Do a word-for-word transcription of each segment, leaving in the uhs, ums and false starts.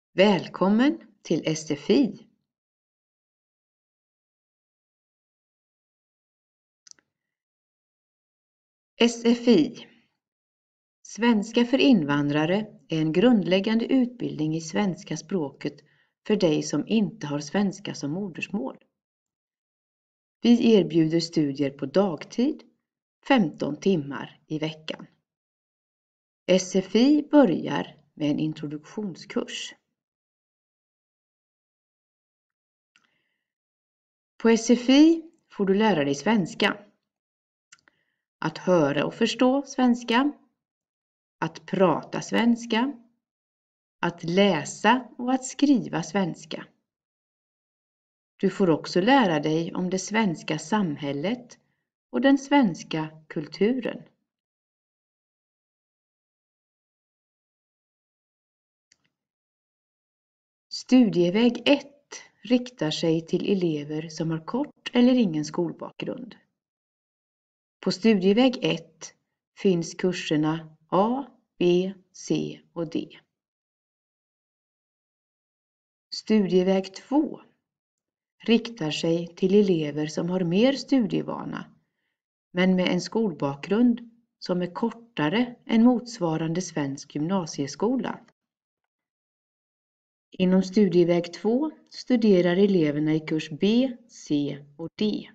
Välkommen till S F I. S F I. Svenska för invandrare är en grundläggande utbildning i svenska språket för dig som inte har svenska som modersmål. Vi erbjuder studier på dagtid, femton timmar i veckan. S F I börjar med en introduktionskurs. På S F I får du lära dig svenska. Att höra och förstå svenska. Att prata svenska. Att läsa och att skriva svenska. Du får också lära dig om det svenska samhället och den svenska kulturen. Studieväg ett riktar sig till elever som har kort eller ingen skolbakgrund. På studieväg ett finns kurserna A, B, C och D. Studieväg två riktar sig till elever som har mer studievana men med en skolbakgrund som är kortare än motsvarande svensk gymnasieskola. Inom studieväg två studerar eleverna i kurs B, C och D.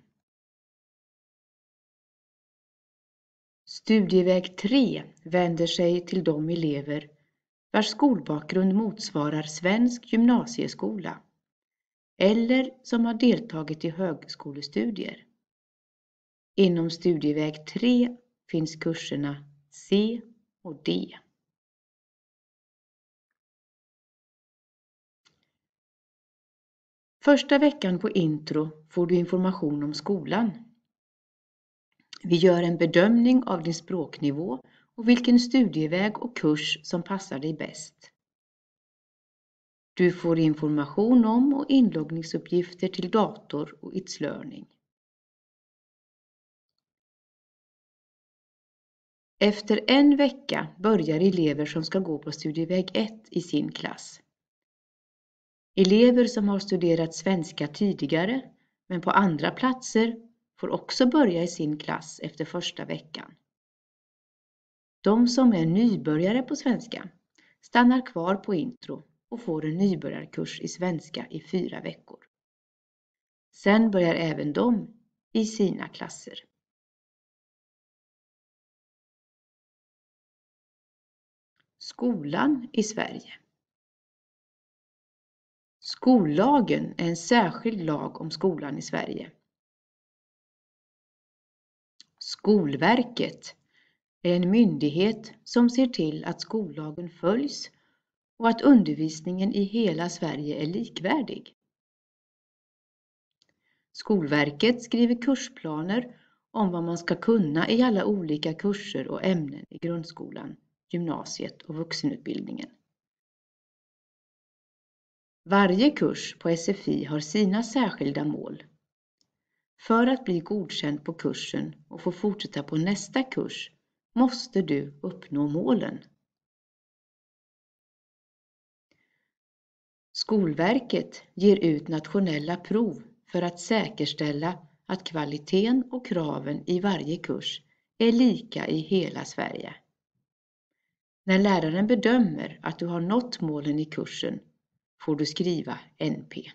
Studieväg tre vänder sig till de elever vars skolbakgrund motsvarar svensk gymnasieskola eller som har deltagit i högskolestudier. Inom studieväg tre finns kurserna C och D. Första veckan på intro får du information om skolan. Vi gör en bedömning av din språknivå och vilken studieväg och kurs som passar dig bäst. Du får information om och inloggningsuppgifter till dator och It's Learning. Efter en vecka börjar elever som ska gå på studieväg ett i sin klass. Elever som har studerat svenska tidigare men på andra platser får också börja i sin klass efter första veckan. De som är nybörjare på svenska stannar kvar på intro och får en nybörjarkurs i svenska i fyra veckor. Sen börjar även de i sina klasser. Skolan i Sverige. Skollagen är en särskild lag om skolan i Sverige. Skolverket är en myndighet som ser till att skollagen följs och att undervisningen i hela Sverige är likvärdig. Skolverket skriver kursplaner om vad man ska kunna i alla olika kurser och ämnen i grundskolan, gymnasiet och vuxenutbildningen. Varje kurs på S F I har sina särskilda mål. För att bli godkänd på kursen och få fortsätta på nästa kurs måste du uppnå målen. Skolverket ger ut nationella prov för att säkerställa att kvaliteten och kraven i varje kurs är lika i hela Sverige. När läraren bedömer att du har nått målen i kursen får du skriva N P.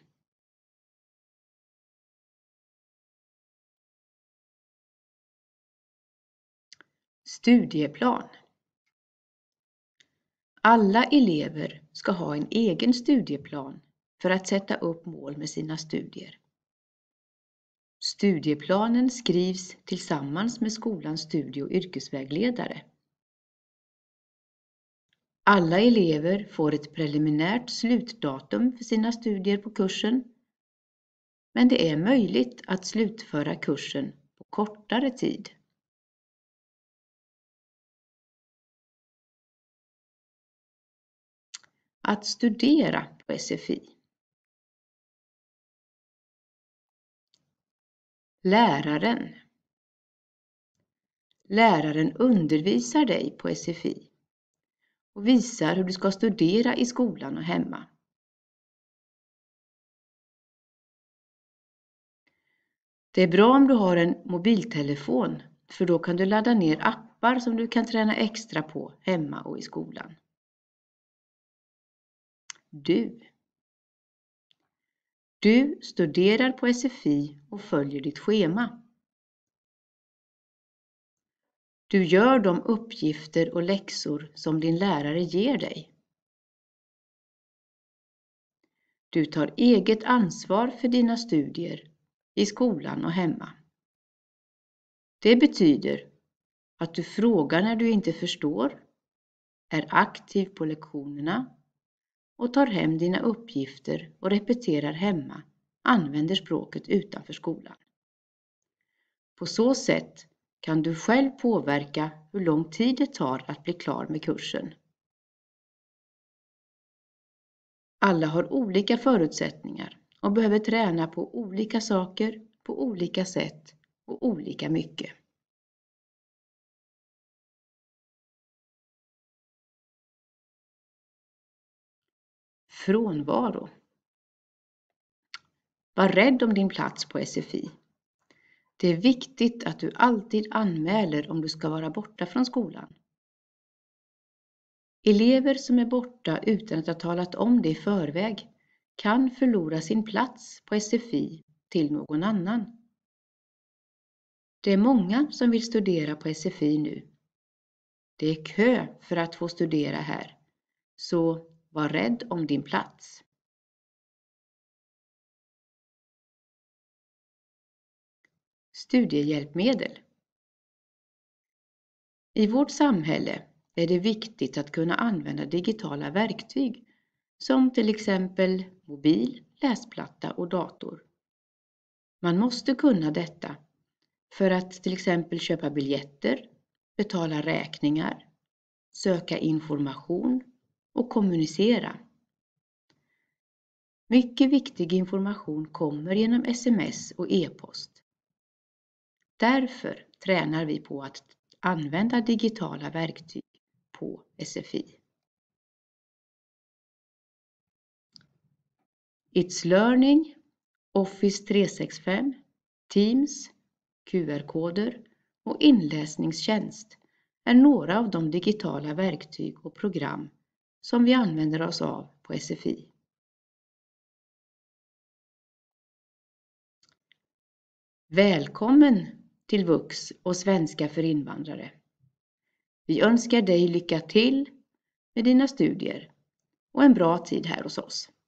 Studieplan. Alla elever ska ha en egen studieplan för att sätta upp mål med sina studier. Studieplanen skrivs tillsammans med skolans studie- och yrkesvägledare. Alla elever får ett preliminärt slutdatum för sina studier på kursen, men det är möjligt att slutföra kursen på kortare tid. Att studera på S F I. Läraren. Läraren undervisar dig på S F I och visar hur du ska studera i skolan och hemma. Det är bra om du har en mobiltelefon, för då kan du ladda ner appar som du kan träna extra på hemma och i skolan. Du. Du studerar på S F I och följer ditt schema. Du gör de uppgifter och läxor som din lärare ger dig. Du tar eget ansvar för dina studier i skolan och hemma. Det betyder att du frågar när du inte förstår, är aktiv på lektionerna och tar hem dina uppgifter och repeterar hemma, använder språket utanför skolan. På så sätt kan du själv påverka hur lång tid det tar att bli klar med kursen. Alla har olika förutsättningar och behöver träna på olika saker på olika sätt och olika mycket. Frånvaro. Var rädd om din plats på S F I. Det är viktigt att du alltid anmäler om du ska vara borta från skolan. Elever som är borta utan att ha talat om det i förväg kan förlora sin plats på S F I till någon annan. Det är många som vill studera på S F I nu. Det är kö för att få studera här, så var rädd om din plats. Studiehjälpmedel. I vårt samhälle är det viktigt att kunna använda digitala verktyg som till exempel mobil, läsplatta och dator. Man måste kunna detta för att till exempel köpa biljetter, betala räkningar, söka information och kommunicera. Mycket viktig information kommer genom sms och e-post. Därför tränar vi på att använda digitala verktyg på S F I. It's Learning, Office tre sextiofem, Teams, Q R-koder och inläsningstjänst är några av de digitala verktyg och program som vi använder oss av på S F I. Välkommen till Vux och Svenska för invandrare. Vi önskar dig lycka till med dina studier och en bra tid här hos oss.